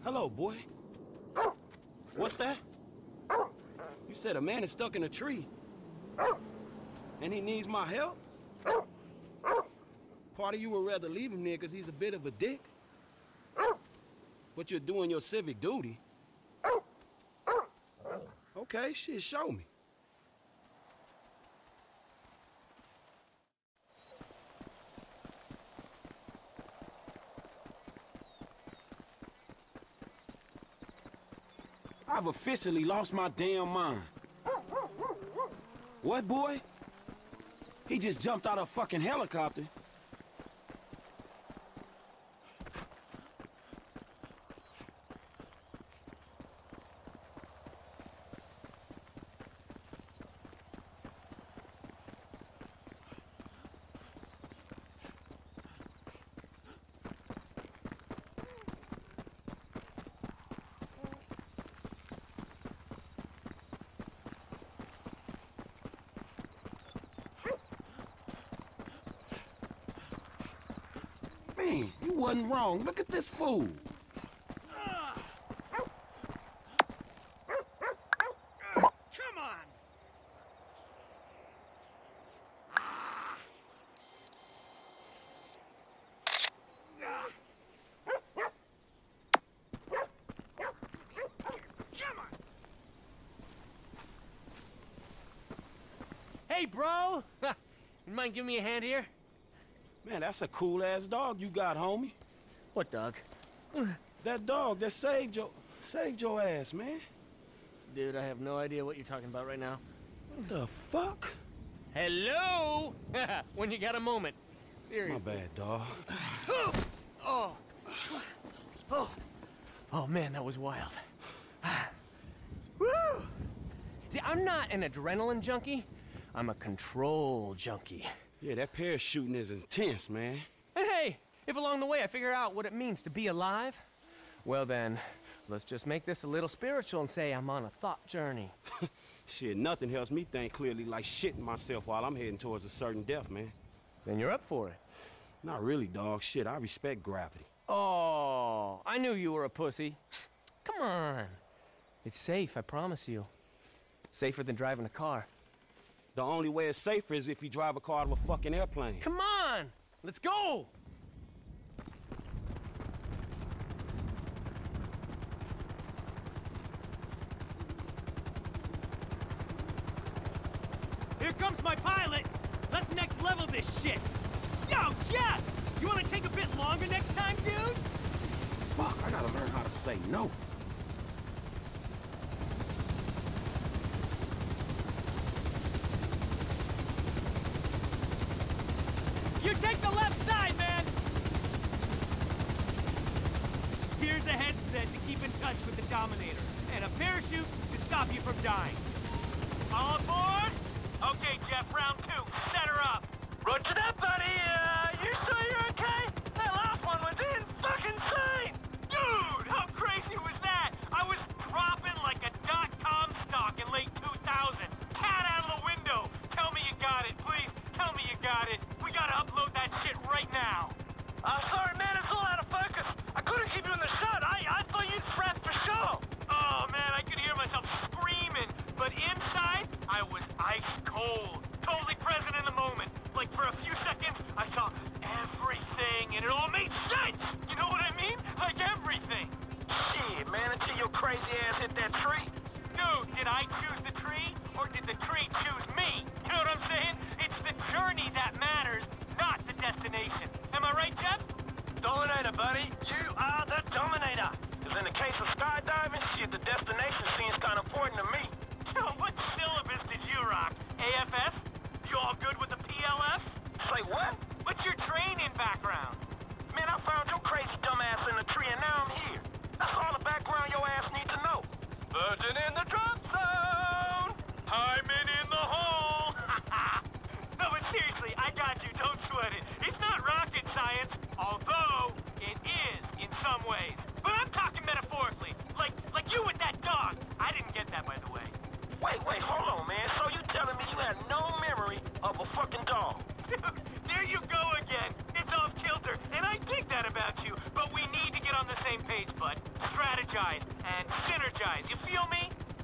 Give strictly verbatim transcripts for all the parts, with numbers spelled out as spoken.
Hello, boy. What's that? You said a man is stuck in a tree. And he needs my help? Part of you would rather leave him there because he's a bit of a dick. But you're doing your civic duty. Okay, shit, show me. I've officially lost my damn mind. What, boy? He just jumped out of a fucking helicopter. Man, you wasn't wrong. Look at this fool. Come on! Come on! Hey, bro! You mind giving me a hand here? Man, that's a cool-ass dog you got, homie. What dog? That dog that saved your... saved your ass, man. Dude, I have no idea what you're talking about right now. What the fuck? Hello? When you got a moment. Seriously. My bad, dog. Oh. Oh. Oh, man, that was wild. Woo! See, I'm not an adrenaline junkie. I'm a control junkie. Yeah, that parachuting is intense, man. And hey, if along the way I figure out what it means to be alive, well then, let's just make this a little spiritual and say I'm on a thought journey. Shit, nothing helps me think clearly like shitting myself while I'm heading towards a certain death, man. Then you're up for it. Not really, dog. Shit, I respect gravity. Oh, I knew you were a pussy. Come on. It's safe, I promise you. Safer than driving a car. The only way it's safer is if you drive a car out of a fucking airplane. Come on! Let's go! Here comes my pilot! Let's next level this shit! Yo, Jeff! You wanna take a bit longer next time, dude? Fuck, I gotta learn how to say no. You take the left side, man! Here's a headset to keep in touch with the Dominator, and a parachute to stop you from dying. All aboard? Okay, Jeff, round two. Set her up. Roger that, buddy. Uh, you sure you're okay? That last one was in fucking insane! Dude, how crazy was that? I was dropping like a dot-com stock in late two thousand. Cat out of the window. Tell me you got it, please. Tell me you got it. We gotta upload that shit right now. Uh, sorry, man, it's all out of focus. I couldn't keep you in the shot. I, I thought you'd threat for sure. Oh, man, I could hear myself screaming. But inside, I was ice cold. Totally present in the moment. Like, for a few seconds, I saw everything, and it all made sense. You know what I mean? Like everything. Shit, man, until your crazy ass hit that tree. Dude, did I choose the tree, or did the tree choose me? You know what I'm saying? It's the journey that matters, not the destination. Am I right, Jeff? Dominator, buddy. You are the Dominator. Because in the case of skydiving, shit, the destination seems kind of important to me. So what syllabus did you rock? A F S? You all good with the P L S? Say what? What's your training background? Man, I found your crazy dumbass in the tree and now I'm here. That's all the background your ass needs to know. Virgin in the drop zone! Hyman in the hole! No, but seriously, I got you. Don't sweat it. It's not rocket science, although it is in some ways. But I'm talking metaphorically, like like you with that dog.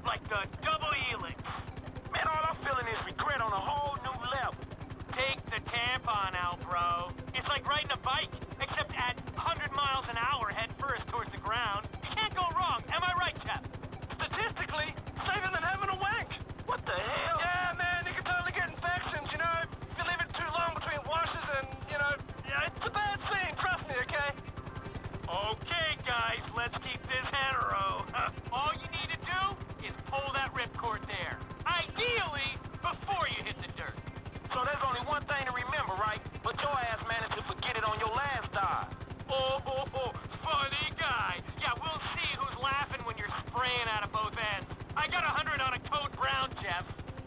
like the double helix. Man, all I'm feeling is regret on a whole new level. Take the tampon out, bro. It's like riding a bike, except at one hundred miles an hour head first towards the ground. You can't go wrong, am I right, Jeff? Statistically, safer than having a wank. What the hell? Yeah, man, you can totally get infections, you know? If you leave it too long between washes and, you know, yeah, it's a bad thing, trust me, okay? Okay, guys, let's keep this hetero. All you need to do is pull that ripcord there. Ideally, before you hit the dirt. So there's only one thing to remember, right? But your ass managed to forget it on your last dive. Oh, oh, oh, funny guy. Yeah, we'll see who's laughing when you're spraying out of both ends. I got a hundred on a Code Brown, Jeff.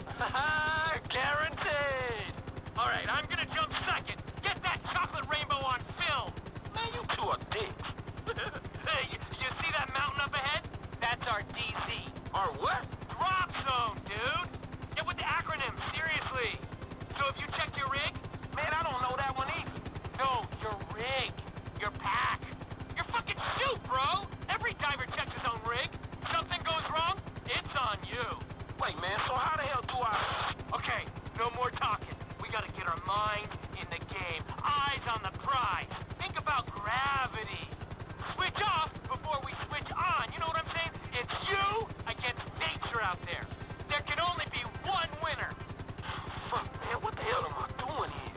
Guaranteed. All right, I'm gonna jump second. Get that chocolate rainbow on film. Man, you two are dicks. Hey, you see that mountain up ahead? That's our D C. Our what? Drop zone, dude. Get with the acronym, seriously. So if you check your rig, man, I don't know that one either. No, your rig. Your pack. Your fucking chute, bro. Every diver checks his own rig. Something goes wrong, it's on you. Wait, man, so how the hell do I... Okay, no more talking. We gotta get our mind in the game. Eyes on the prize. Think about gravity. Switch off before we switch on. You know what I'm saying? It's you against nature out there. There can only be one winner. Fuck, man, what the hell am I doing here?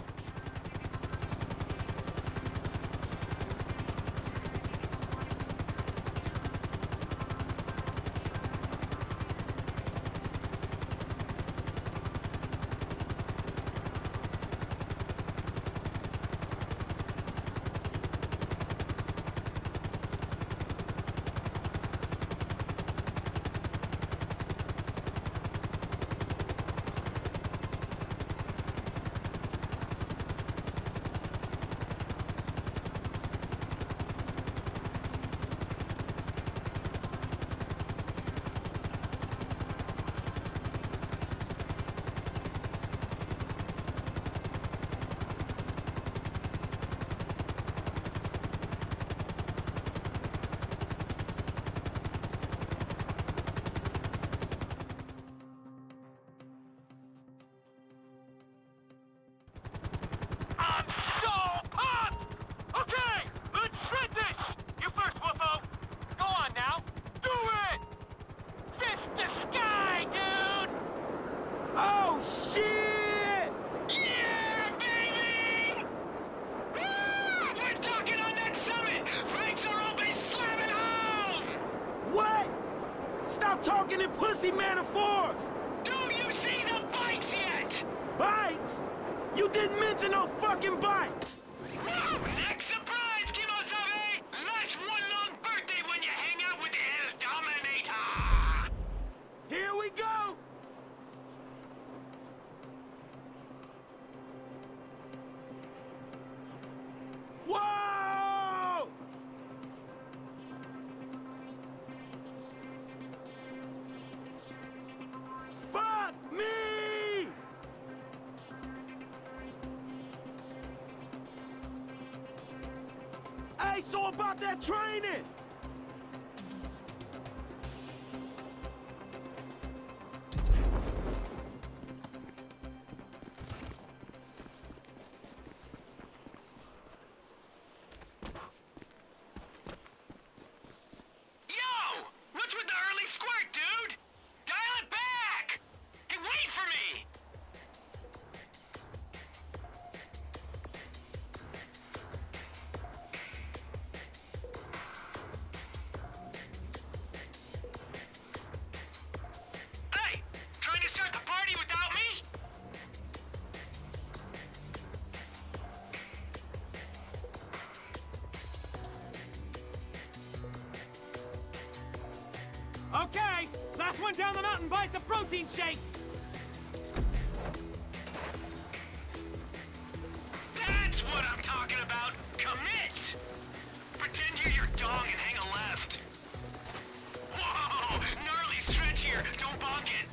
Talking in pussy metaphors! Do you see the bikes yet? Bikes? You didn't mention no fucking bikes! Woo! Next surprise, Kimosabe! Life's one long birthday when you hang out with the El Dominator! Here we go! Whoa! Fuck me! Hey, so about that training! Yo! What's with the early squirt, dude? Dial it back! Hey, wait for me! Hey! Trying to start the party without me? Okay, last one down the mountain buys the protein shakes. That's what I'm talking about! Commit! Pretend you're your dong and hang a left. Whoa! Gnarly stretch here! Don't bonk it!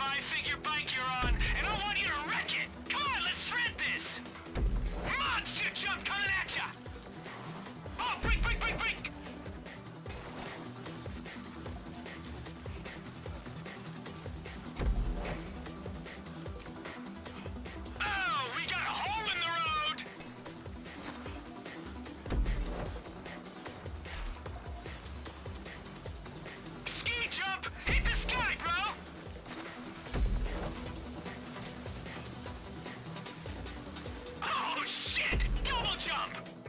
five-figure bike you're on, and I want you to wreck it! Come on, let's shred this! Monster jump coming at ya! Oh, break, break, break, break! Oh, we got a hole in the road! Ski jump! Hit the sky, bro! Oh, shit! Double jump!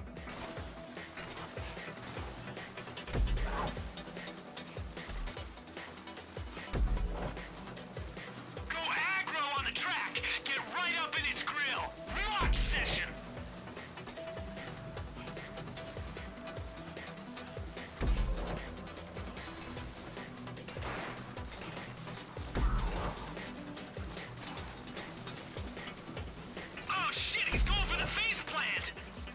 Go aggro on the track! Get right up in its grill! Lock session! Oh shit, he's going for the face plant!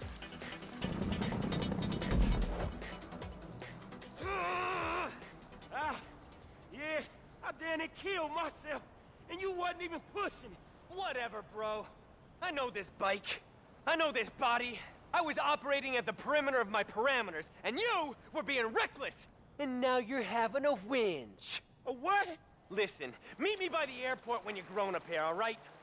Ah, yeah, I damn near killed myself, and you wasn't even pushing it. Whatever, bro. I know this bike. I know this body. I was operating at the perimeter of my parameters, and you were being reckless. And now you're having a whinge. A what? Listen, meet me by the airport when you're grown up here, all right?